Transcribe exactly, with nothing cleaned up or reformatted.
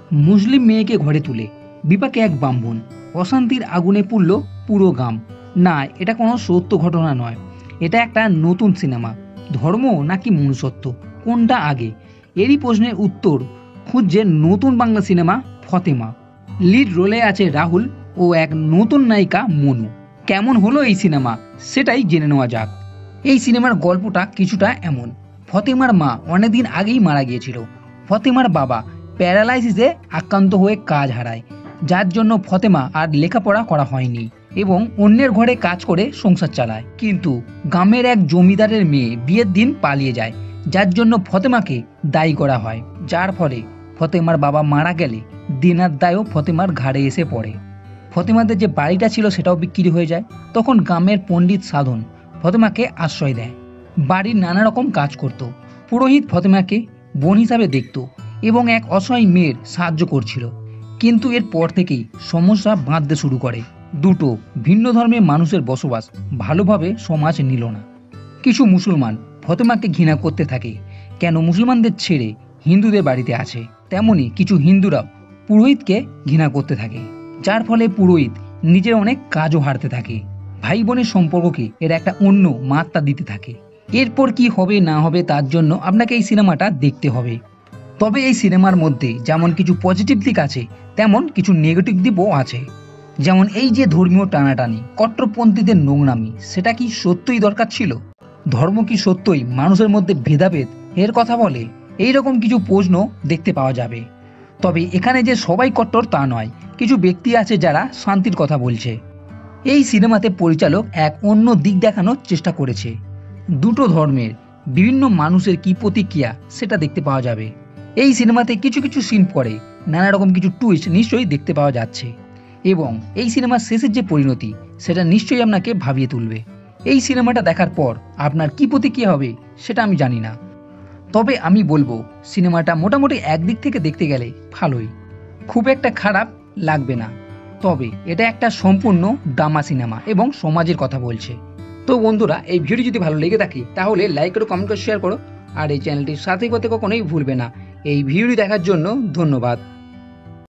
মুসলিম মেয়েকে ঘরে তুলে বিপাকে এক ব্রাহ্মণ, অশান্তির আগুনে পুড়ল পুরো গ্রাম। না, এটা কোনো সত্য ঘটনা নয়, এটা একটা নতুন সিনেমা। ধর্ম নাকি মনুষ্যত্ব, কোনটা আগে? এরই প্রশ্নের উত্তর খুঁজছে নতুন বাংলা সিনেমা ফতেমা। লিড রোলে আছে রাহুল ও এক নতুন নায়িকা মনু। কেমন হলো এই সিনেমা সেটাই জেনে নেওয়া যাক। এই সিনেমার গল্পটা কিছুটা এমন। ফতেমার মা অনেকদিন আগেই মারা গিয়েছিল। ফতেমার বাবা প্যারালাইসিসে আক্রান্ত হয়ে কাজ হারায়, যার জন্য ফতেমা আর লেখাপড়া করা হয়নি এবং অন্যের ঘরে কাজ করে সংসার চালায়। কিন্তু গ্রামের এক জমিদারের মেয়ে বিয়ের দিন পালিয়ে যায়, যার জন্য ফতেমাকে দায়ী করা হয়। যার ফলে ফতেমার বাবা মারা গেলে দিনার দায়ও ফতেমার ঘাড়ে এসে পড়ে। ফতেমাদের যে বাড়িটা ছিল সেটাও বিক্রি হয়ে যায়। তখন গ্রামের পণ্ডিত সাধন ফতেমাকে আশ্রয় দেয়, বাড়ির নানা রকম কাজ করত। পুরোহিত ফতেমাকে বোন হিসাবে দেখত এবং এক অসহায় মেয়ের সাহায্য করছিল। কিন্তু এর পর থেকেই সমস্যা বাঁধতে শুরু করে। দুটো ভিন্ন ধর্মের মানুষের বসবাস ভালোভাবে সমাজ নিল না। কিছু মুসলমান ফতেমাকে ঘৃণা করতে থাকে, কেন মুসলমানদের ছেড়ে হিন্দুদের বাড়িতে আছে। তেমনি কিছু হিন্দুরাও পুরোহিতকে ঘৃণা করতে থাকে, যার ফলে পুরোহিত নিজের অনেক কাজও হারতে থাকে। ভাই বোনের সম্পর্ককে এর একটা অন্য মাত্রা দিতে থাকে। এরপর কি হবে না হবে তার জন্য আপনাকে এই সিনেমাটা দেখতে হবে। তবে এই সিনেমার মধ্যে যেমন কিছু পজিটিভ দিক আছে, তেমন কিছু নেগেটিভ দিকও আছে। যেমন এই যে ধর্মীয় টানাটানি, কট্টরপন্থীদের নোংরামি, সেটা কি সত্যই দরকার ছিল? ধর্ম কি সত্যই মানুষের মধ্যে ভেদাভেদ এর কথা বলে? এই রকম কিছু প্রশ্ন দেখতে পাওয়া যাবে। তবে এখানে যে সবাই কট্টর তা নয়, কিছু ব্যক্তি আছে যারা শান্তির কথা বলছে। এই সিনেমাতে পরিচালক এক অন্য দিক দেখানোর চেষ্টা করেছে। দুটো ধর্মের বিভিন্ন মানুষের কি প্রতিক্রিয়া সেটা দেখতে পাওয়া যাবে। এই সিনেমাতে কিছু কিছু সিন পরে নানা রকম কিছু টুইস্ট নিশ্চয়ই দেখতে পাওয়া যাচ্ছে এবং এই সিনেমার শেষের যে পরিণতি সেটা নিশ্চয়ই আপনাকে ভাবিয়ে তুলবে। এই সিনেমাটা দেখার পর আপনার কি প্রতিক্রিয়া হবে সেটা আমি জানি না, তবে আমি বলবো সিনেমাটা মোটামুটি একদিক থেকে দেখতে গেলে ভালোই, খুব একটা খারাপ লাগবে না। তবে এটা একটা সম্পূর্ণ ড্রামা সিনেমা এবং সমাজের কথা বলছে। তো বন্ধুরা, এই ভিডিও যদি ভালো লেগে থাকে তাহলে লাইক করো, কমেন্ট করো, শেয়ার করো আর এই চ্যানেলটির সাথে করতে কখনোই ভুলবে না। এই ভিডিওটি দেখার জন্য ধন্যবাদ।